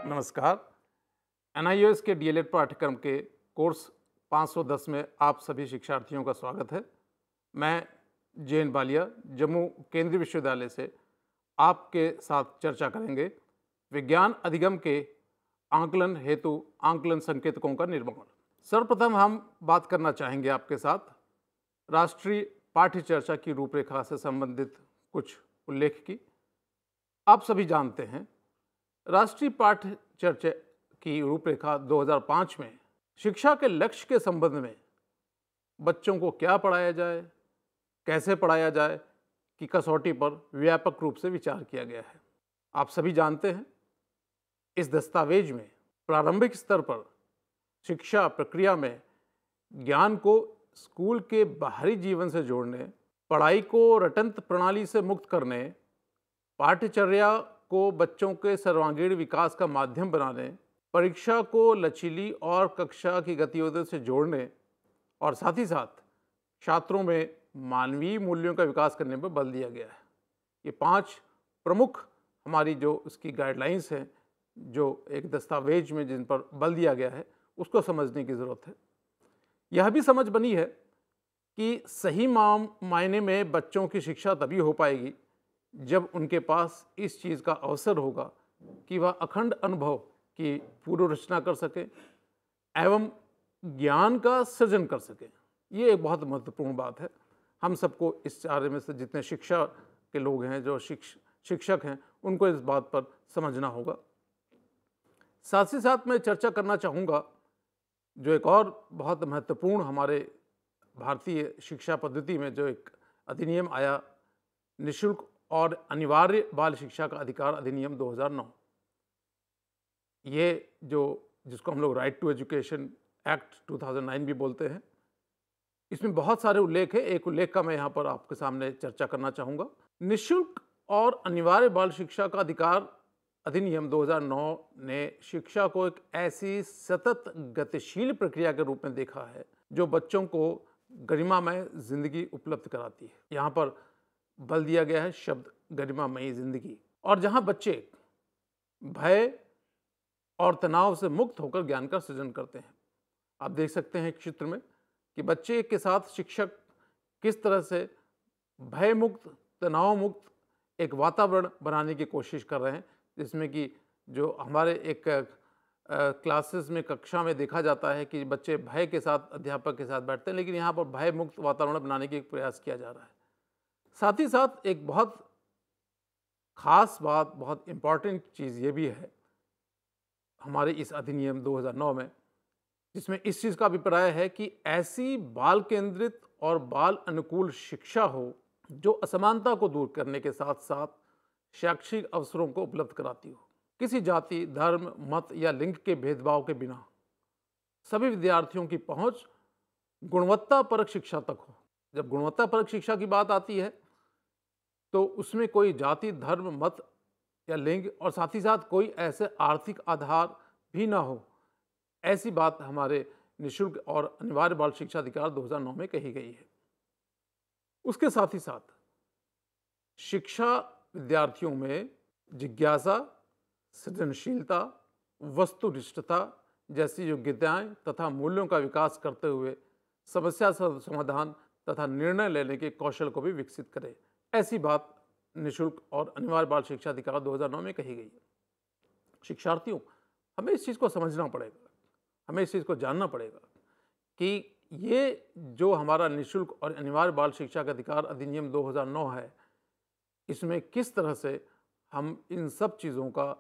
नमस्कार। एनआईओएस के डीएलएड पाठ्यक्रम के कोर्स 510 में आप सभी शिक्षार्थियों का स्वागत है। मैं जयंत बालिया जम्मू केंद्रीय विश्वविद्यालय से आपके साथ चर्चा करेंगे विज्ञान अधिगम के आंकलन हेतु आंकलन संकेतकों का निर्माण। सर्वप्रथम हम बात करना चाहेंगे आपके साथ राष्ट्रीय पाठ्य चर्चा की रूपरेखा से संबंधित कुछ उल्लेख की। आप सभी जानते हैं राष्ट्रीय पाठ्य चर्चा की रूपरेखा 2005 में शिक्षा के लक्ष्य के संबंध में बच्चों को क्या पढ़ाया जाए, कैसे पढ़ाया जाए की कसौटी पर व्यापक रूप से विचार किया गया है। आप सभी जानते हैं इस दस्तावेज में प्रारंभिक स्तर पर शिक्षा प्रक्रिया में ज्ञान को स्कूल के बाहरी जीवन से जोड़ने, पढ़ाई को रटंत प्रणाली से मुक्त करने, पाठ्यचर्या को बच्चों के सर्वांगीण विकास का माध्यम बनाने, परीक्षा को लचीली और कक्षा की गतिविधियों से जोड़ने और साथ ही साथ छात्रों में मानवीय मूल्यों का विकास करने पर बल दिया गया है। ये 5 प्रमुख हमारी जो इसकी गाइडलाइंस हैं, जो एक दस्तावेज में जिन पर बल दिया गया है, उसको समझने की ज़रूरत है। यह भी समझ बनी है कि सही मायने में बच्चों की शिक्षा तभी हो पाएगी जब उनके पास इस चीज़ का अवसर होगा कि वह अखंड अनुभव की पूर्व रचना कर सके एवं ज्ञान का सृजन कर सके। ये एक बहुत महत्वपूर्ण बात है। हम सबको इस कार्य में से जितने शिक्षा के लोग हैं, जो शिक्षक हैं, उनको इस बात पर समझना होगा। साथ ही साथ मैं चर्चा करना चाहूँगा जो एक और बहुत महत्वपूर्ण हमारे भारतीय शिक्षा पद्धति में जो एक अधिनियम आया, निःशुल्क और अनिवार्य बाल शिक्षा का अधिकार अधिनियम 2009। ये जिसको हम लोग राइट टू एजुकेशन एक्ट 2009 भी बोलते हैं, इसमें बहुत सारे उल्लेख हैं। एक उल्लेख का मैं यहाँ पर आपके सामने चर्चा करना चाहूँगा। निःशुल्क और अनिवार्य बाल शिक्षा का अधिकार अधिनियम 2009 ने शिक्षा को एक ऐसी सतत गतिशील प्रक्रिया के रूप में देखा है जो बच्चों को गरिमामय जिंदगी उपलब्ध कराती है। यहाँ पर बल दिया गया है शब्द गरिमामयी जिंदगी, और जहाँ बच्चे भय और तनाव से मुक्त होकर ज्ञान का सृजन करते हैं। आप देख सकते हैं चित्र में कि बच्चे के साथ शिक्षक किस तरह से भय मुक्त, तनाव मुक्त एक वातावरण बनाने की कोशिश कर रहे हैं, जिसमें कि जो हमारे एक क्लासेस में, कक्षा में देखा जाता है कि बच्चे भय के साथ अध्यापक के साथ बैठते हैं, लेकिन यहाँ पर भय मुक्त वातावरण बनाने की प्रयास किया जा रहा है। साथ ही साथ एक बहुत खास बात, बहुत इम्पॉर्टेंट चीज़ ये भी है हमारे इस अधिनियम 2009 में, जिसमें इस चीज़ का अभिप्राय है कि ऐसी बाल केंद्रित और बाल अनुकूल शिक्षा हो जो असमानता को दूर करने के साथ साथ शैक्षिक अवसरों को उपलब्ध कराती हो। किसी जाति, धर्म, मत या लिंग के भेदभाव के बिना सभी विद्यार्थियों की पहुंच गुणवत्तापरक शिक्षा तक हो। जब गुणवत्तापरक शिक्षा की बात आती है तो उसमें कोई जाति, धर्म, मत या लिंग और साथ ही साथ कोई ऐसे आर्थिक आधार भी ना हो, ऐसी बात हमारे निःशुल्क और अनिवार्य बाल शिक्षा अधिकार 2009 में कही गई है। उसके साथ ही साथ शिक्षा विद्यार्थियों में जिज्ञासा, सृजनशीलता, वस्तुनिष्ठता जैसी योग्यताएं तथा मूल्यों का विकास करते हुए समस्या समाधान तथा निर्णय लेने के कौशल को भी विकसित करे, ऐसी बात निःशुल्क और अनिवार्य बाल शिक्षा अधिकार 2009 में कही गई है। शिक्षार्थियों, हमें इस चीज़ को समझना पड़ेगा, हमें इस चीज़ को जानना पड़ेगा कि ये जो हमारा निःशुल्क और अनिवार्य बाल शिक्षा का अधिकार अधिनियम 2009 है, इसमें किस तरह से हम इन सब चीज़ों का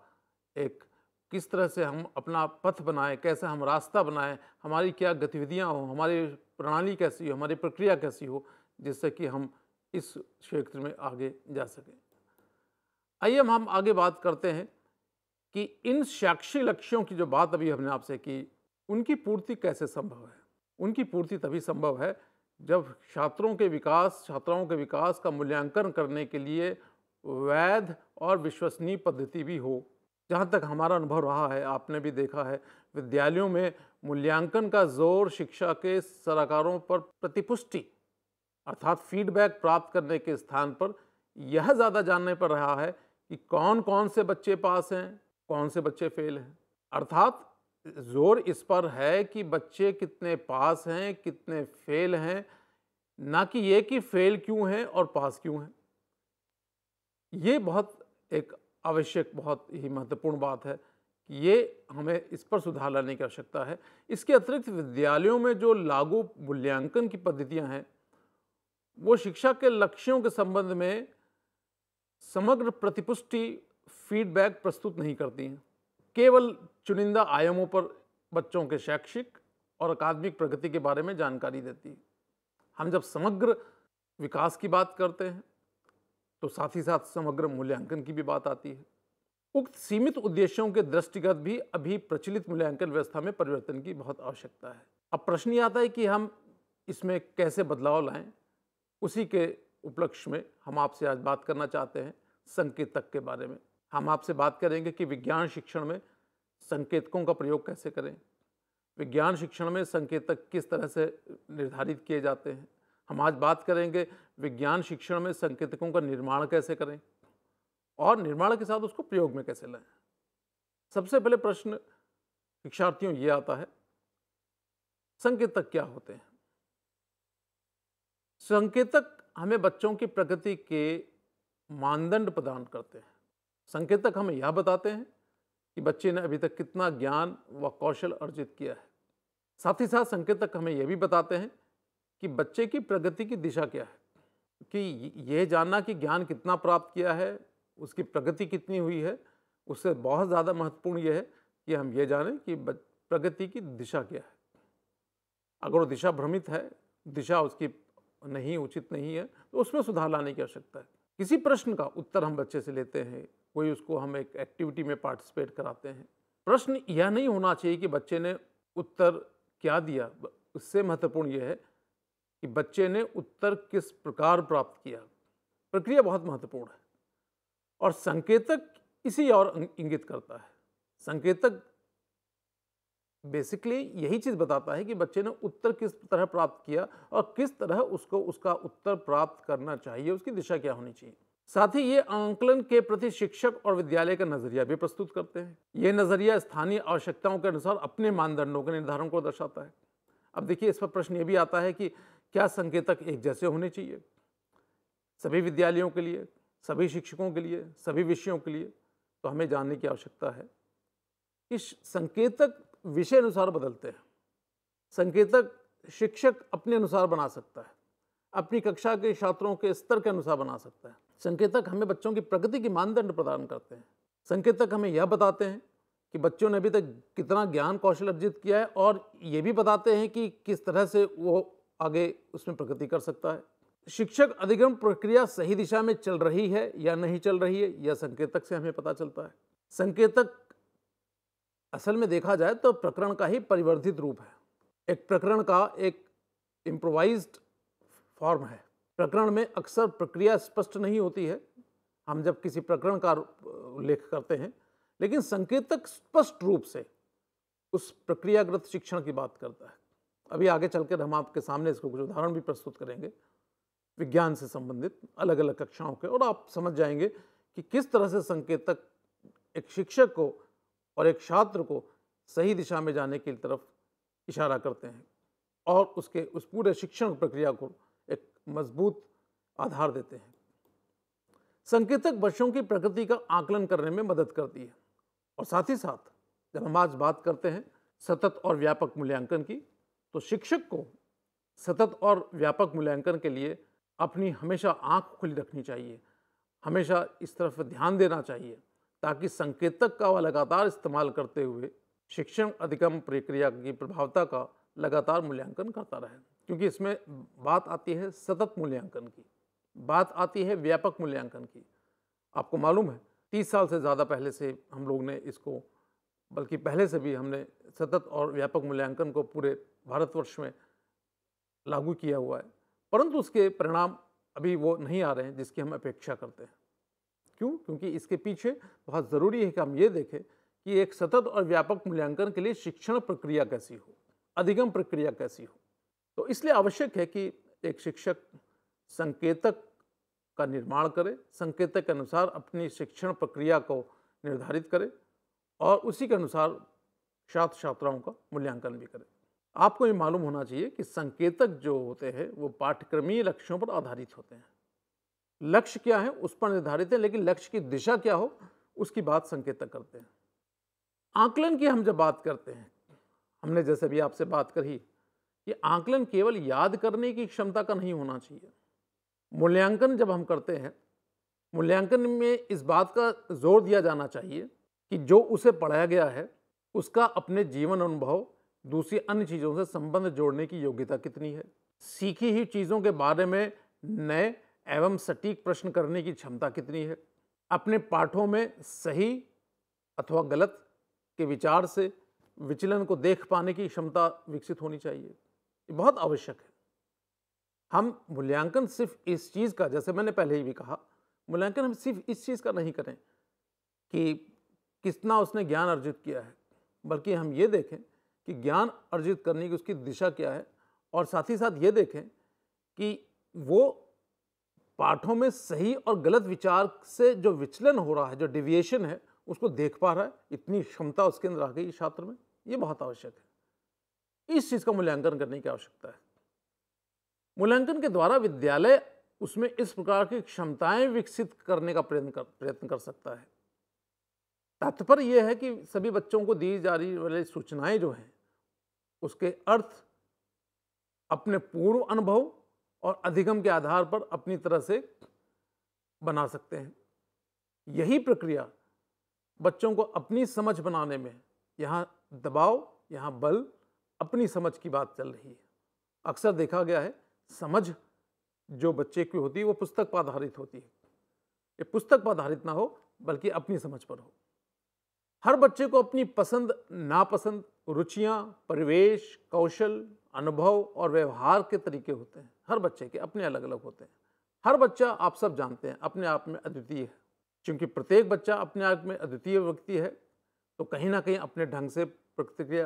किस तरह से हम अपना पथ बनाएं, कैसे हम रास्ता बनाएं, हमारी क्या गतिविधियां हों, हमारी प्रणाली कैसी हो, हमारी प्रक्रिया कैसी हो, जिससे कि हम इस क्षेत्र में आगे जा सकें। आइए हम आगे बात करते हैं कि इन शैक्षिक लक्ष्यों की जो बात अभी हमने आपसे की, उनकी पूर्ति कैसे संभव है। उनकी पूर्ति तभी संभव है जब छात्राओं के विकास का मूल्यांकन करने के लिए वैध और विश्वसनीय पद्धति भी हो। जहाँ तक हमारा अनुभव रहा है, आपने भी देखा है, विद्यालयों में मूल्यांकन का जोर शिक्षा के सलाहकारों पर प्रतिपुष्टि अर्थात फीडबैक प्राप्त करने के स्थान पर यह ज़्यादा जानने पर रहा है कि कौन कौन से बच्चे पास हैं, कौन से बच्चे फेल हैं। अर्थात जोर इस पर है कि बच्चे कितने पास हैं, कितने फेल हैं, ना कि ये कि फेल क्यों हैं और पास क्यों हैं। ये बहुत एक आवश्यक, बहुत ही महत्वपूर्ण बात है कि ये हमें इस पर सुधार लाने की आवश्यकता है। इसके अतिरिक्त विद्यालयों में जो लागू मूल्यांकन की पद्धतियां हैं, वो शिक्षा के लक्ष्यों के संबंध में समग्र प्रतिपुष्टि फीडबैक प्रस्तुत नहीं करती हैं। केवल चुनिंदा आयामों पर बच्चों के शैक्षिक और अकादमिक प्रगति के बारे में जानकारी देती है। हम जब समग्र विकास की बात करते हैं तो साथ ही साथ समग्र मूल्यांकन की भी बात आती है। उक्त सीमित उद्देश्यों के दृष्टिगत भी अभी प्रचलित मूल्यांकन व्यवस्था में परिवर्तन की बहुत आवश्यकता है। अब प्रश्न ये आता है कि हम इसमें कैसे बदलाव लाएं। उसी के उपलक्ष्य में हम आपसे आज बात करना चाहते हैं संकेतक के बारे में। हम आपसे बात करेंगे कि विज्ञान शिक्षण में संकेतकों का प्रयोग कैसे करें, विज्ञान शिक्षण में संकेतक किस तरह से निर्धारित किए जाते हैं। हम आज बात करेंगे विज्ञान शिक्षण में संकेतकों का निर्माण कैसे करें और निर्माण के साथ उसको प्रयोग में कैसे लाएं। सबसे पहले प्रश्न शिक्षार्थियों ये आता है, संकेतक क्या होते हैं? संकेतक हमें बच्चों की प्रगति के मानदंड प्रदान करते हैं। संकेतक हमें यह बताते हैं कि बच्चे ने अभी तक कितना ज्ञान व कौशल अर्जित किया है। साथ ही साथ संकेतक हमें यह भी बताते हैं कि बच्चे की प्रगति की दिशा क्या है, कि यह जानना कि ज्ञान कितना प्राप्त किया है, उसकी प्रगति कितनी हुई है, उससे बहुत ज़्यादा महत्वपूर्ण यह है कि हम ये जानें कि प्रगति की दिशा क्या है। अगर वो दिशा भ्रमित है, दिशा उसकी नहीं उचित नहीं है, तो उसमें सुधार लाने की आवश्यकता है। किसी प्रश्न का उत्तर हम बच्चे से लेते हैं, कोई उसको हम एक एक्टिविटी में पार्टिसिपेट कराते हैं, प्रश्न यह नहीं होना चाहिए कि बच्चे ने उत्तर क्या दिया। उससे महत्वपूर्ण यह है कि बच्चे ने उत्तर किस प्रकार प्राप्त किया। प्रक्रिया बहुत महत्वपूर्ण है और संकेतक इसी और इंगित करता है। संकेतक बेसिकली यही चीज बताता है कि बच्चे ने उत्तर किस तरह प्राप्त किया और किस तरह उसको उसका उत्तर प्राप्त करना चाहिए, उसकी दिशा क्या होनी चाहिए। साथ ही ये आंकलन के प्रति शिक्षक और विद्यालय का नजरिया भी प्रस्तुत करते हैं। ये नजरिया स्थानीय आवश्यकताओं के अनुसार अपने मानदंडों के निर्धारण को दर्शाता है। अब देखिए, इस पर प्रश्न ये भी आता है कि क्या संकेतक एक जैसे होने चाहिए सभी विद्यालयों के लिए, सभी शिक्षकों के लिए, सभी विषयों के लिए? तो हमें जानने की आवश्यकता है कि संकेतक विषय अनुसार बदलते हैं। संकेतक शिक्षक अपने अनुसार बना सकता है, अपनी कक्षा के छात्रों के स्तर के अनुसार बना सकता है। संकेतक हमें बच्चों की प्रगति की मानदंड प्रदान करते हैं। संकेतक हमें यह बताते हैं कि बच्चों ने अभी तक कितना ज्ञान कौशल अर्जित किया है और ये भी बताते हैं कि किस तरह से वो आगे उसमें प्रगति कर सकता है। शिक्षक अधिगम प्रक्रिया सही दिशा में चल रही है या नहीं चल रही है, यह संकेतक से हमें पता चलता है। संकेतक असल में देखा जाए तो प्रकरण का ही परिवर्धित रूप है। एक प्रकरण का एक इम्प्रोवाइज्ड फॉर्म है। प्रकरण में अक्सर प्रक्रिया स्पष्ट नहीं होती है हम जब किसी प्रकरण का उल्लेख करते हैं, लेकिन संकेतक स्पष्ट रूप से उस प्रक्रियागत शिक्षण की बात करता है। अभी आगे चलकर हम आपके सामने इसको कुछ उदाहरण भी प्रस्तुत करेंगे विज्ञान से संबंधित अलग अलग कक्षाओं के, और आप समझ जाएंगे कि किस तरह से संकेतक एक शिक्षक को और एक छात्र को सही दिशा में जाने की तरफ इशारा करते हैं और उसके उस पूरे शिक्षण प्रक्रिया को एक मजबूत आधार देते हैं। संकेतक बच्चों की प्रगति का आकलन करने में मदद करती है और साथ ही साथ जब हम आज बात करते हैं सतत और व्यापक मूल्यांकन की, तो शिक्षक को सतत और व्यापक मूल्यांकन के लिए अपनी हमेशा आंख खुली रखनी चाहिए, हमेशा इस तरफ ध्यान देना चाहिए ताकि संकेतक का वह लगातार इस्तेमाल करते हुए शिक्षण अधिगम प्रक्रिया की प्रभावता का लगातार मूल्यांकन करता रहे। क्योंकि इसमें बात आती है सतत मूल्यांकन की, बात आती है व्यापक मूल्यांकन की। आपको मालूम है 30 साल से ज़्यादा पहले से हम लोग ने इसको, बल्कि पहले से भी हमने सतत और व्यापक मूल्यांकन को पूरे भारतवर्ष में लागू किया हुआ है, परंतु उसके परिणाम अभी वो नहीं आ रहे हैं जिसकी हम अपेक्षा करते हैं। क्यों? क्योंकि इसके पीछे बहुत ज़रूरी है कि हम ये देखें कि एक सतत और व्यापक मूल्यांकन के लिए शिक्षण प्रक्रिया कैसी हो, अधिगम प्रक्रिया कैसी हो। तो इसलिए आवश्यक है कि एक शिक्षक संकेतक का निर्माण करे, संकेतक के अनुसार अपनी शिक्षण प्रक्रिया को निर्धारित करे और उसी के अनुसार छात्र छात्राओं का मूल्यांकन भी करें। आपको ये मालूम होना चाहिए कि संकेतक जो होते हैं वो पाठ्यक्रमीय लक्ष्यों पर आधारित होते हैं। लक्ष्य क्या है उस पर निर्धारित है, लेकिन लक्ष्य की दिशा क्या हो उसकी बात संकेतक करते हैं। आकलन की हम जब बात करते हैं, हमने जैसे भी आपसे बात करी कि आकलन केवल याद करने की क्षमता का नहीं होना चाहिए। मूल्यांकन जब हम करते हैं, मूल्यांकन में इस बात का जोर दिया जाना चाहिए कि जो उसे पढ़ाया गया है उसका अपने जीवन अनुभव, दूसरी अन्य चीज़ों से संबंध जोड़ने की योग्यता कितनी है, सीखी हुई चीज़ों के बारे में नए एवं सटीक प्रश्न करने की क्षमता कितनी है, अपने पाठों में सही अथवा गलत के विचार से विचलन को देख पाने की क्षमता विकसित होनी चाहिए। ये बहुत आवश्यक है। हम मूल्यांकन सिर्फ इस चीज़ का, जैसे मैंने पहले ही भी कहा, मूल्यांकन हम सिर्फ इस चीज़ का नहीं करें कि कितना उसने ज्ञान अर्जित किया है, बल्कि हम ये देखें कि ज्ञान अर्जित करने की उसकी दिशा क्या है, और साथ ही साथ ये देखें कि वो पाठों में सही और गलत विचार से जो विचलन हो रहा है, जो डिविएशन है, उसको देख पा रहा है। इतनी क्षमता उसके अंदर आ गई छात्र में, ये बहुत आवश्यक है। इस चीज़ का मूल्यांकन करने की आवश्यकता है। मूल्यांकन के द्वारा विद्यालय उसमें इस प्रकार की क्षमताएं विकसित करने का प्रयत्न कर सकता है। तात्पर्य यह है कि सभी बच्चों को दी जा रही वाली सूचनाएं जो हैं उसके अर्थ अपने पूर्व अनुभव और अधिगम के आधार पर अपनी तरह से बना सकते हैं। यही प्रक्रिया बच्चों को अपनी समझ बनाने में, यहाँ दबाव यहाँ बल, अपनी समझ की बात चल रही है। अक्सर देखा गया है समझ जो बच्चे की होती है वो पुस्तक पर आधारित होती है। ये पुस्तक पर आधारित ना हो बल्कि अपनी समझ पर हो। हर बच्चे को अपनी पसंद नापसंद, रुचियां, परिवेश, कौशल, अनुभव और व्यवहार के तरीके होते हैं। हर बच्चे के अपने अलग अलग होते हैं। हर बच्चा, आप सब जानते हैं, अपने आप में अद्वितीय है। क्योंकि प्रत्येक बच्चा अपने आप में अद्वितीय व्यक्ति है, तो कहीं ना कहीं अपने ढंग से प्रतिक्रिया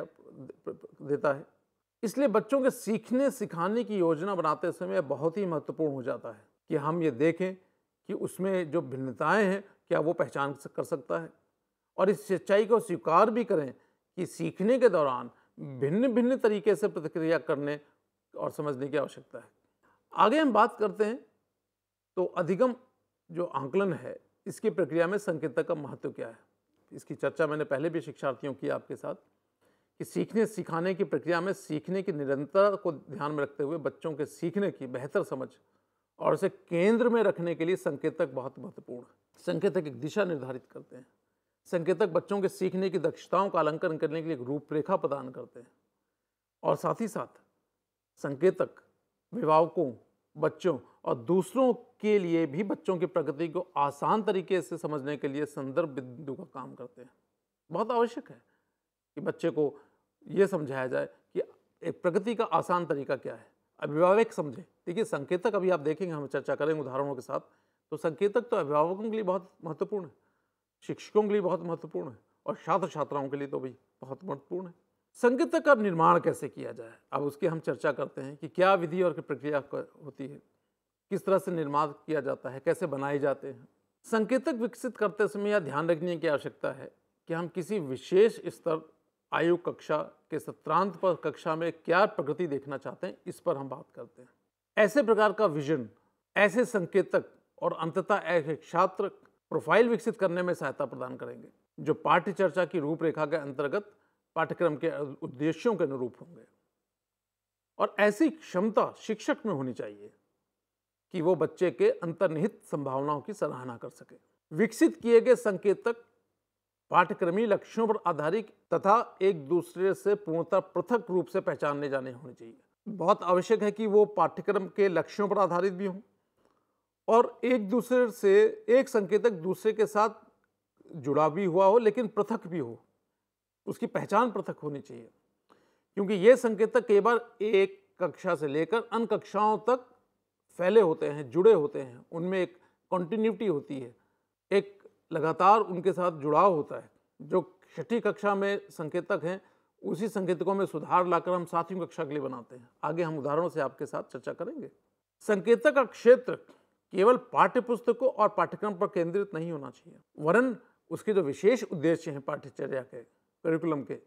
देता है। इसलिए बच्चों के सीखने सिखाने की योजना बनाते समय बहुत ही महत्वपूर्ण हो जाता है कि हम ये देखें कि उसमें जो भिन्नताएं हैं क्या वो पहचान कर सकता है, और इस सच्चाई को स्वीकार भी करें कि सीखने के दौरान भिन्न भिन्न तरीके से प्रतिक्रिया करने और समझने की आवश्यकता है। आगे हम बात करते हैं तो अधिगम जो आकलन है इसकी प्रक्रिया में संकेतक का महत्व क्या है। इसकी चर्चा मैंने पहले भी शिक्षार्थियों की आपके साथ कि सीखने सिखाने की प्रक्रिया में सीखने की निरंतरता को ध्यान में रखते हुए बच्चों के सीखने की बेहतर समझ और उसे केंद्र में रखने के लिए संकेतक बहुत महत्वपूर्ण है। संकेतक एक दिशा निर्धारित करते हैं। संकेतक बच्चों के सीखने की दक्षताओं का आकलन करने के लिए एक रूपरेखा प्रदान करते हैं, और साथ ही साथ संकेतक अभिभावकों, बच्चों और दूसरों के लिए भी बच्चों की प्रगति को आसान तरीके से समझने के लिए संदर्भ बिंदु का काम करते हैं। बहुत आवश्यक है कि बच्चे को यह समझाया जाए कि एक प्रगति का आसान तरीका क्या है, अभिभावक समझे। देखिए संकेतक, अभी आप देखेंगे, हम चर्चा करेंगे उदाहरणों के साथ, तो संकेतक तो अभिभावकों के लिए बहुत महत्वपूर्ण है, शिक्षकों के लिए बहुत महत्वपूर्ण है, और छात्र छात्राओं के लिए तो भी बहुत महत्वपूर्ण है। संकेतक का निर्माण कैसे किया जाए, अब उसकी हम चर्चा करते हैं कि क्या विधि और प्रक्रिया होती है, किस तरह से निर्माण किया जाता है, कैसे बनाए जाते हैं। संकेतक विकसित करते समय यह ध्यान रखने की आवश्यकता है कि हम किसी विशेष स्तर, आयु, कक्षा के सत्रांत पर कक्षा में क्या प्रगति देखना चाहते हैं, इस पर हम बात करते हैं। ऐसे प्रकार का विजन, ऐसे संकेतक और अंततः ऐसे छात्र प्रोफाइल विकसित करने में सहायता प्रदान करेंगे जो पाठ्य चर्चा की रूपरेखा के अंतर्गत पाठ्यक्रम के उद्देश्यों के अनुरूप होंगे। और ऐसी क्षमता शिक्षक में होनी चाहिए कि वो बच्चे के अंतर्निहित संभावनाओं की सराहना कर सके। विकसित किए गए संकेतक पाठ्यक्रमीय लक्ष्यों पर आधारित तथा एक दूसरे से पूर्णतः पृथक रूप से पहचानने जाने होने चाहिए। बहुत आवश्यक है कि वो पाठ्यक्रम के लक्ष्यों पर आधारित भी हों और एक दूसरे से, एक संकेतक दूसरे के साथ जुड़ा भी हुआ हो लेकिन पृथक भी हो, उसकी पहचान पृथक होनी चाहिए। क्योंकि ये संकेतक कई बार एक कक्षा से लेकर अन्य कक्षाओं तक फैले होते हैं, जुड़े होते हैं, उनमें एक कंटिन्यूटी होती है, एक लगातार उनके साथ जुड़ाव होता है। जो छठी कक्षा में संकेतक हैं उसी संकेतकों में सुधार लाकर हम सातवीं कक्षा के लिए बनाते हैं। आगे हम उदाहरणों से आपके साथ चर्चा करेंगे। संकेतक का क्षेत्र केवल पाठ्य पुस्तकों और पाठ्यक्रम पर केंद्रित नहीं होना चाहिए, वरन उसके जो विशेष उद्देश्य हैं पाठ्यचर्या के, करिकुलम के,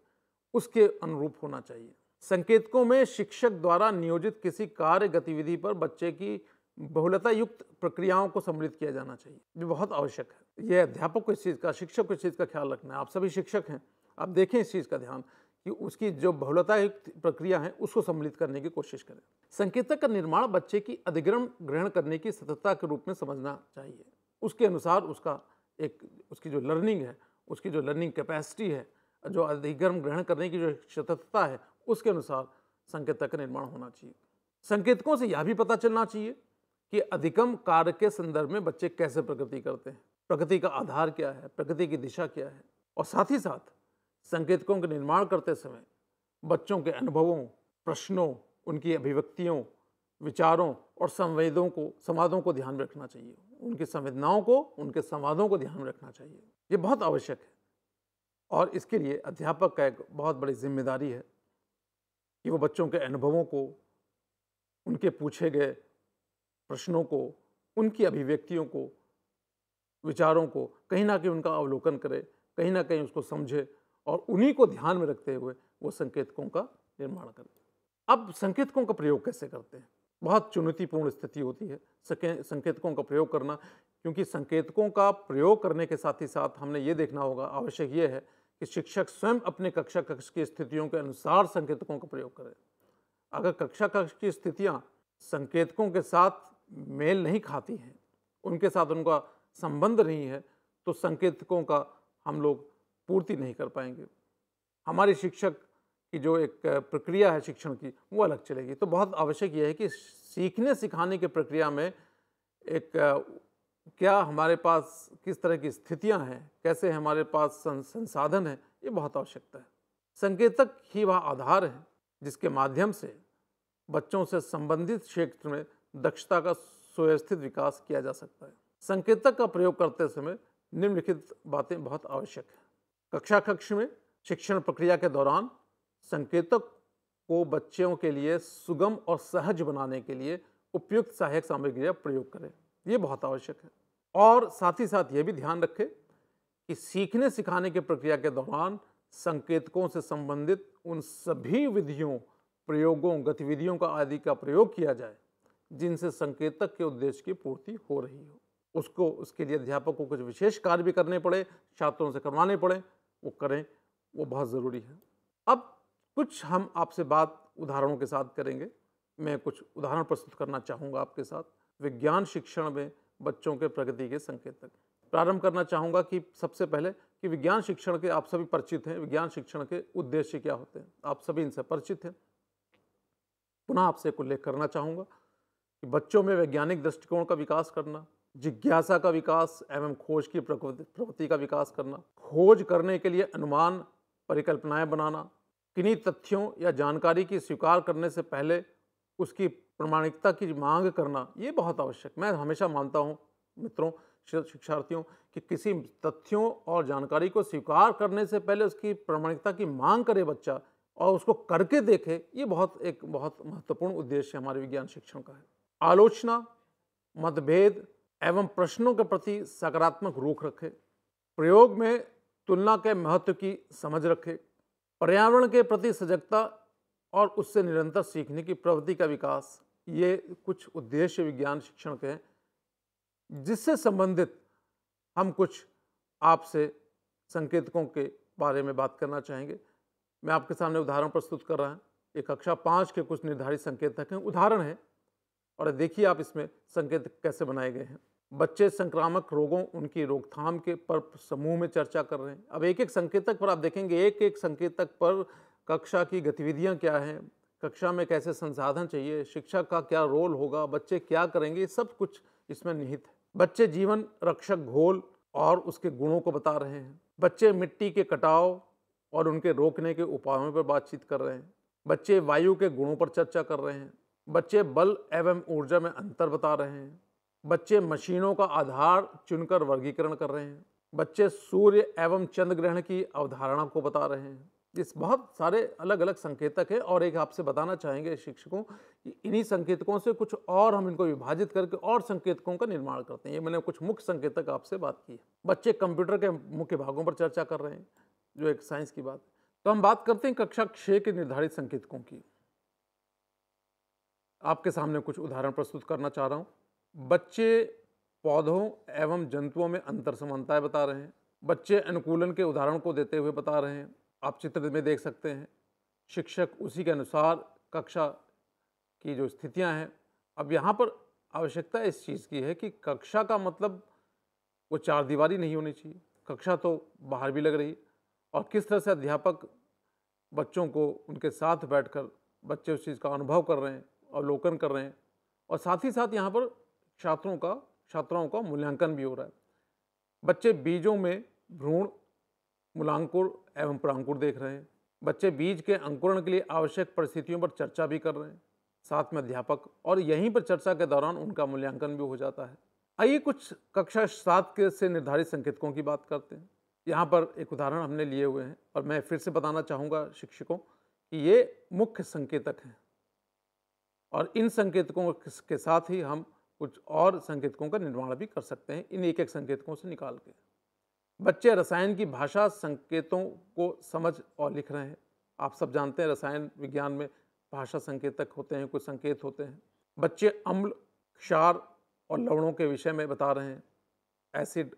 उसके अनुरूप होना चाहिए। संकेतकों में शिक्षक द्वारा नियोजित किसी कार्य गतिविधि पर बच्चे की बहुलता युक्त प्रक्रियाओं को सम्मिलित किया जाना चाहिए, जो बहुत आवश्यक है। यह अध्यापक को इस चीज़ का, शिक्षक को इस चीज़ का ख्याल रखना है। आप सभी शिक्षक हैं, आप देखें इस चीज़ का ध्यान कि उसकी जो बहुलता युक्त प्रक्रिया है उसको सम्मिलित करने की कोशिश करें। संकेतक का निर्माण बच्चे की अधिगम ग्रहण करने की सततता के रूप में समझना चाहिए। उसके अनुसार उसकी जो लर्निंग है, उसकी जो लर्निंग कैपेसिटी है, जो अधिगम ग्रहण करने की जो सततता है, उसके अनुसार संकेतक का निर्माण होना चाहिए। संकेतकों से यह भी पता चलना चाहिए कि अधिगम कार्य के संदर्भ में बच्चे कैसे प्रगति करते हैं, प्रगति का आधार क्या है, प्रगति की दिशा क्या है, और साथ ही साथ संकेतकों का निर्माण करते समय बच्चों के अनुभवों, प्रश्नों, उनकी अभिव्यक्तियों, विचारों और संवादों को ध्यान में रखना चाहिए। उनकी संवेदनाओं को, उनके संवादों को ध्यान में रखना चाहिए। ये बहुत आवश्यक है और इसके लिए अध्यापक का एक बहुत बड़ी जिम्मेदारी है कि वो बच्चों के अनुभवों को, उनके पूछे गए प्रश्नों को, उनकी अभिव्यक्तियों को, विचारों को कहीं ना कहीं उनका अवलोकन करे, कहीं ना कहीं उसको समझे और उन्हीं को ध्यान में रखते हुए वो संकेतकों का निर्माण करे। अब संकेतकों का प्रयोग कैसे करते हैं? बहुत चुनौतीपूर्ण स्थिति होती है संकेतकों का प्रयोग करना, क्योंकि संकेतकों का प्रयोग करने के साथ ही साथ हमने ये देखना होगा, आवश्यक ये है कि शिक्षक स्वयं अपने कक्षा कक्ष की स्थितियों के अनुसार संकेतकों का प्रयोग करें। अगर कक्षा कक्ष की स्थितियाँ संकेतकों के साथ मेल नहीं खाती हैं, उनके साथ उनका संबंध नहीं है, तो संकेतकों का हम लोग पूर्ति नहीं कर पाएंगे। हमारी शिक्षक की जो एक प्रक्रिया है शिक्षण की, वो अलग चलेगी। तो बहुत आवश्यक यह है कि सीखने सिखाने की प्रक्रिया में क्या हमारे पास किस तरह की स्थितियां हैं, कैसे हमारे पास संसाधन हैं, ये बहुत आवश्यकता है। संकेतक ही वह आधार है जिसके माध्यम से बच्चों से संबंधित क्षेत्र में दक्षता का सुव्यवस्थित विकास किया जा सकता है। संकेतक का प्रयोग करते समय निम्नलिखित बातें बहुत आवश्यक हैं। कक्षा कक्ष में शिक्षण प्रक्रिया के दौरान संकेतक को बच्चों के लिए सुगम और सहज बनाने के लिए उपयुक्त सहायक सामग्री का प्रयोग करें, ये बहुत आवश्यक है। और साथ ही साथ ये भी ध्यान रखें कि सीखने सिखाने की प्रक्रिया के दौरान संकेतकों से संबंधित उन सभी विधियों, प्रयोगों, गतिविधियों का आदि का प्रयोग किया जाए जिनसे संकेतक के उद्देश्य की पूर्ति हो रही हो। उसके लिए अध्यापक को कुछ विशेष कार्य भी करने पड़े, छात्रों से करवाने पड़े, वो करें, वो बहुत ज़रूरी है। अब कुछ हम आपसे बात उदाहरणों के साथ करेंगे। मैं कुछ उदाहरण प्रस्तुत करना चाहूँगा आपके साथ। विज्ञान शिक्षण में बच्चों के प्रगति के संकेतक। प्रारंभ करना चाहूँगा कि सबसे पहले कि विज्ञान शिक्षण के आप सभी परिचित हैं। विज्ञान शिक्षण के उद्देश्य क्या होते हैं, आप सभी इनसे परिचित हैं। पुनः आपसे एक उल्लेख करना चाहूँगा कि बच्चों में वैज्ञानिक दृष्टिकोण का विकास करना, जिज्ञासा का विकास एवं खोज की प्रवृत्ति का विकास करना, खोज करने के लिए अनुमान, परिकल्पनाएं बनाना, किन्हीं तथ्यों या जानकारी की स्वीकार करने से पहले उसकी प्रमाणिकता की मांग करना, ये बहुत आवश्यक। मैं हमेशा मानता हूँ मित्रों, शिक्षार्थियों, कि किसी तथ्यों और जानकारी को स्वीकार करने से पहले उसकी प्रमाणिकता की मांग करे बच्चा और उसको करके देखे, ये एक बहुत महत्वपूर्ण उद्देश्य हमारे विज्ञान शिक्षण का है। आलोचना, मतभेद एवं प्रश्नों के प्रति सकारात्मक रुख रखे, प्रयोग में तुलना के महत्व की समझ रखे, पर्यावरण के प्रति सजगता और उससे निरंतर सीखने की प्रवृत्ति का विकास, ये कुछ उद्देश्य विज्ञान शिक्षण के हैं जिससे संबंधित हम कुछ आपसे संकेतकों के बारे में बात करना चाहेंगे। मैं आपके सामने उदाहरण प्रस्तुत कर रहा हूँ। ये कक्षा 5 के कुछ निर्धारित संकेतक हैं, उदाहरण हैं, और देखिए आप इसमें संकेतक कैसे बनाए गए हैं। बच्चे संक्रामक रोगों, उनकी रोकथाम के पर समूह में चर्चा कर रहे हैं। अब एक एक संकेतक पर आप देखेंगे, एक एक संकेतक पर कक्षा की गतिविधियां क्या हैं, कक्षा में कैसे संसाधन चाहिए, शिक्षक का क्या रोल होगा, बच्चे क्या करेंगे, सब कुछ इसमें निहित है। बच्चे जीवन रक्षक घोल और उसके गुणों को बता रहे हैं। बच्चे मिट्टी के कटाव और उनके रोकने के उपायों पर बातचीत कर रहे हैं। बच्चे वायु के गुणों पर चर्चा कर रहे हैं। बच्चे बल एवं ऊर्जा में अंतर बता रहे हैं। बच्चे मशीनों का आधार चुनकर वर्गीकरण कर रहे हैं। बच्चे सूर्य एवं चंद्र ग्रहण की अवधारणा को बता रहे हैं। इस बहुत सारे अलग अलग संकेतक हैं और एक आपसे बताना चाहेंगे शिक्षकों कि इन्हीं संकेतकों से कुछ और हम इनको विभाजित करके और संकेतकों का निर्माण करते हैं। ये मैंने कुछ मुख्य संकेतक आपसे बात की है। बच्चे कंप्यूटर के मुख्य भागों पर चर्चा कर रहे हैं, जो एक साइंस की बात है। तो हम बात करते हैं कक्षा 6 के निर्धारित संकेतकों की। आपके सामने कुछ उदाहरण प्रस्तुत करना चाह रहा हूं। बच्चे पौधों एवं जंतुओं में अंतर समानताएं बता रहे हैं। बच्चे अनुकूलन के उदाहरण को देते हुए बता रहे हैं। आप चित्र में देख सकते हैं। शिक्षक उसी के अनुसार कक्षा की जो स्थितियां हैं, अब यहाँ पर आवश्यकता इस चीज़ की है कि कक्षा का मतलब वो चार दीवारी नहीं होनी चाहिए। कक्षा तो बाहर भी लग रही, और किस तरह से अध्यापक बच्चों को उनके साथ बैठकर बच्चे उस चीज़ का अनुभव कर रहे हैं, अवलोकन कर रहे हैं, और साथ ही साथ यहाँ पर छात्राओं का मूल्यांकन भी हो रहा है। बच्चे बीजों में भ्रूण, मूलांकुर एवं परांकुर देख रहे हैं। बच्चे बीज के अंकुरण के लिए आवश्यक परिस्थितियों पर चर्चा भी कर रहे हैं, साथ में अध्यापक, और यहीं पर चर्चा के दौरान उनका मूल्यांकन भी हो जाता है। आइए कुछ कक्षा 7 के से निर्धारित संकेतकों की बात करते हैं। यहाँ पर एक उदाहरण हमने लिए हुए हैं, और मैं फिर से बताना चाहूँगा शिक्षकों कि ये मुख्य संकेतक हैं, और इन संकेतकों के साथ ही हम कुछ और संकेतकों का निर्माण भी कर सकते हैं, इन एक एक संकेतकों से निकाल के। बच्चे रसायन की भाषा संकेतों को समझ और लिख रहे हैं। आप सब जानते हैं रसायन विज्ञान में भाषा संकेतक होते हैं, कुछ संकेत होते हैं। बच्चे अम्ल, क्षार और लवणों के विषय में बता रहे हैं, एसिड,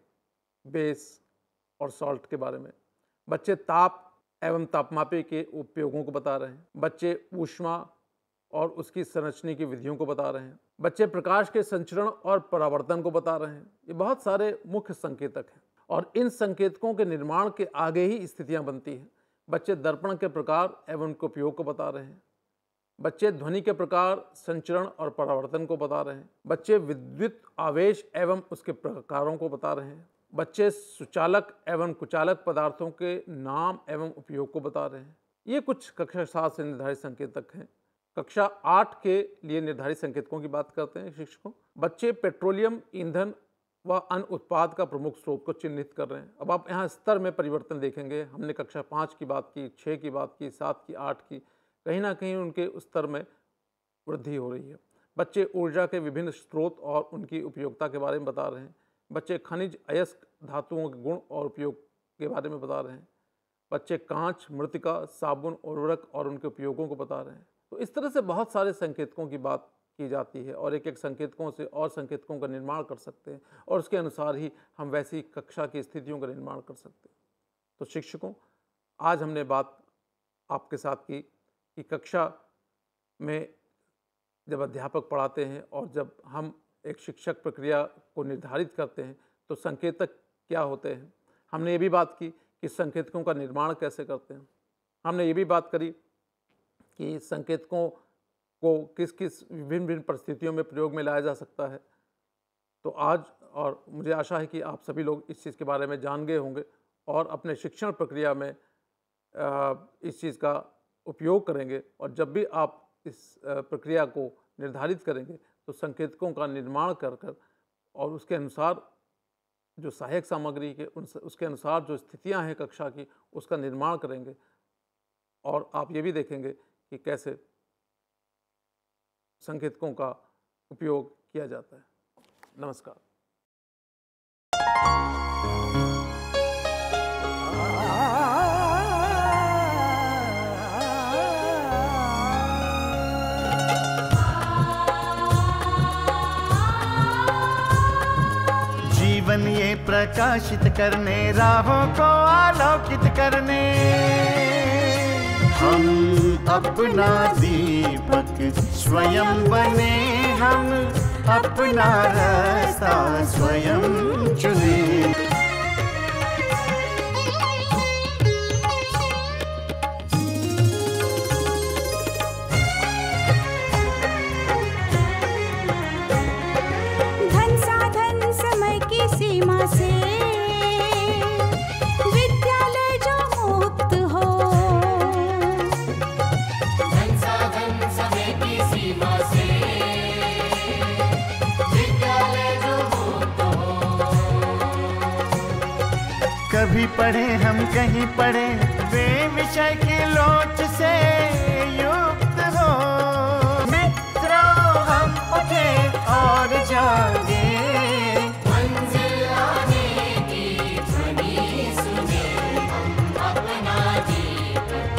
बेस और सॉल्ट के बारे में। बच्चे ताप एवं तापमापी के उपयोगों को बता रहे हैं। बच्चे ऊष्मा और उसकी संरचना की विधियों को बता रहे हैं। बच्चे प्रकाश के संचरण और परावर्तन को बता रहे हैं। ये बहुत सारे मुख्य संकेतक हैं, और इन संकेतकों के निर्माण के आगे ही स्थितियां बनती हैं। बच्चे दर्पण के प्रकार एवं उनके उपयोग को बता रहे हैं। बच्चे ध्वनि के प्रकार, संचरण और परावर्तन को बता रहे हैं। बच्चे विद्युत आवेश एवं उसके प्रकारों को बता रहे हैं। बच्चे सुचालक एवं कुचालक पदार्थों के नाम एवं उपयोग को बता रहे हैं। ये कुछ कक्षा 7 से निर्धारित संकेतक हैं। कक्षा 8 के लिए निर्धारित संकेतकों की बात करते हैं शिक्षकों। बच्चे पेट्रोलियम ईंधन व अन्य उत्पाद का प्रमुख स्रोत को चिन्हित कर रहे हैं। अब आप यहाँ स्तर में परिवर्तन देखेंगे। हमने कक्षा 5 की बात की, 6 की बात की, 7 की, 8 की, कहीं ना कहीं उनके स्तर में वृद्धि हो रही है। बच्चे ऊर्जा के विभिन्न स्रोत और उनकी उपयोगिता के बारे में बता रहे हैं। बच्चे खनिज, अयस्क धातुओं के गुण और उपयोग के बारे में बता रहे हैं। बच्चे कांच, मृत्तिका, साबुन, उर्वरक और उनके उपयोगों को बता रहे हैं। तो इस तरह से बहुत सारे संकेतकों की बात की जाती है, और एक एक संकेतकों से और संकेतकों का निर्माण कर सकते हैं, और उसके अनुसार ही हम वैसी कक्षा की स्थितियों का निर्माण कर सकते हैं। तो शिक्षकों, आज हमने बात आपके साथ की कि कक्षा में जब अध्यापक पढ़ाते हैं और जब हम एक शिक्षक प्रक्रिया को निर्धारित करते हैं तो संकेतक क्या होते हैं। हमने ये भी बात की कि संकेतकों का निर्माण कैसे करते हैं। हमने ये भी बात करी कि संकेतकों को किस किस विभिन्न परिस्थितियों में प्रयोग में लाया जा सकता है। तो आज, और मुझे आशा है कि आप सभी लोग इस चीज़ के बारे में जान गए होंगे और अपने शिक्षण प्रक्रिया में इस चीज़ का उपयोग करेंगे, और जब भी आप इस प्रक्रिया को निर्धारित करेंगे तो संकेतकों का निर्माण कर और उसके अनुसार जो सहायक सामग्री के उसके अनुसार जो स्थितियां हैं कक्षा की, उसका निर्माण करेंगे, और आप ये भी देखेंगे कि कैसे संकेतकों का उपयोग किया जाता है। नमस्कार। जीवन ये प्रकाशित करने, राहों को आलोकित करने, हम अपना दीपक स्वयं बने, हम अपना रास्ता स्वयं चुने। धन साधन समय की सीमा से विद्यालय जो मुक्त हो, धन साधन समय की सीमा से विद्यालय जो मुक्त हो। कभी पढ़े हम कहीं पढ़े, वे विषय की लोच से युक्त हो। मित्रों हम उठे और जागे, मंजिल आने की ध्वनि सुने, हम अपना दीपक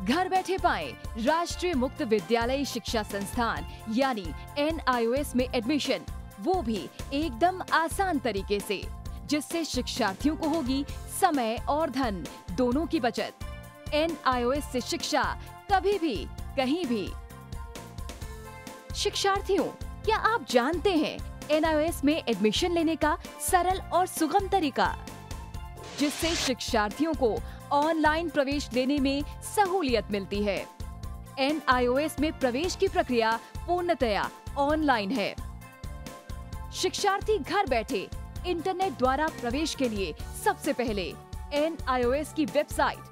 घर बैठे पाएं राष्ट्रीय मुक्त विद्यालय शिक्षा संस्थान यानी NIOS में एडमिशन, वो भी एकदम आसान तरीके से, जिससे शिक्षार्थियों को होगी समय और धन दोनों की बचत। NIOS से शिक्षा कभी भी कहीं भी। शिक्षार्थियों, क्या आप जानते हैं NIOS में एडमिशन लेने का सरल और सुगम तरीका, जिससे शिक्षार्थियों को ऑनलाइन प्रवेश लेने में सहूलियत मिलती है। NIOS में प्रवेश की प्रक्रिया पूर्णतया ऑनलाइन है। शिक्षार्थी घर बैठे इंटरनेट द्वारा प्रवेश के लिए सबसे पहले NIOS की वेबसाइट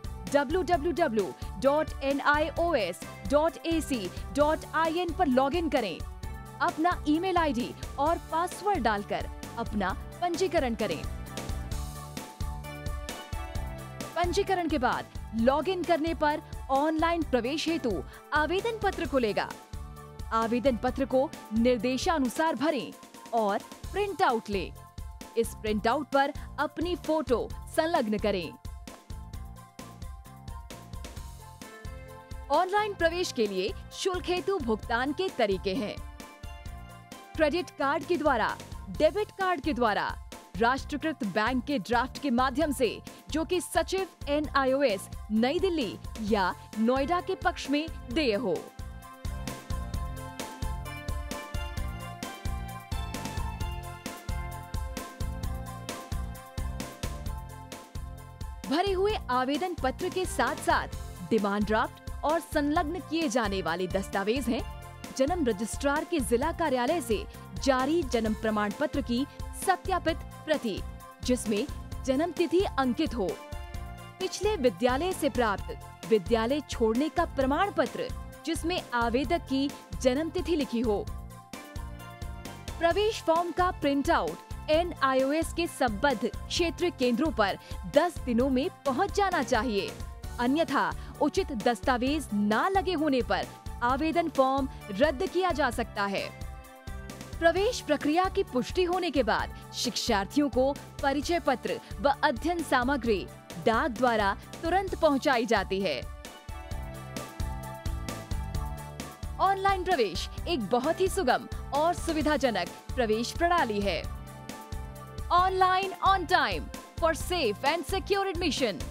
www.nios.ac.in पर लॉगिन करें। अपना ईमेल आईडी और पासवर्ड डालकर अपना पंजीकरण करें। पंजीकरण के बाद लॉगिन करने पर ऑनलाइन प्रवेश हेतु आवेदन पत्र खुलेगा। आवेदन पत्र को निर्देशानुसार भरें और प्रिंट आउट लें। इस प्रिंट आउट पर अपनी फोटो संलग्न करें। ऑनलाइन प्रवेश के लिए शुल्क हेतु भुगतान के तरीके हैं: क्रेडिट कार्ड के द्वारा, डेबिट कार्ड के द्वारा, राष्ट्रीयकृत बैंक के ड्राफ्ट के माध्यम से, जो कि सचिव NIOS नई दिल्ली या नोएडा के पक्ष में देय हो। भरे हुए आवेदन पत्र के साथ साथ डिमांड ड्राफ्ट और संलग्न किए जाने वाले दस्तावेज हैं: जन्म रजिस्ट्रार के जिला कार्यालय से जारी जन्म प्रमाण पत्र की सत्यापित प्रति, जिसमें जन्म तिथि अंकित हो, पिछले विद्यालय से प्राप्त विद्यालय छोड़ने का प्रमाण पत्र, जिसमें आवेदक की जन्म तिथि लिखी हो। प्रवेश फॉर्म का प्रिंट आउट NIOS के संबद्ध क्षेत्रीय केंद्रों पर 10 दिनों में पहुंच जाना चाहिए, अन्यथा उचित दस्तावेज न लगे होने पर आवेदन फॉर्म रद्द किया जा सकता है। प्रवेश प्रक्रिया की पुष्टि होने के बाद शिक्षार्थियों को परिचय पत्र व अध्ययन सामग्री डाक द्वारा तुरंत पहुंचाई जाती है। ऑनलाइन प्रवेश एक बहुत ही सुगम और सुविधाजनक प्रवेश प्रणाली है। Online on time for safe and secure admission.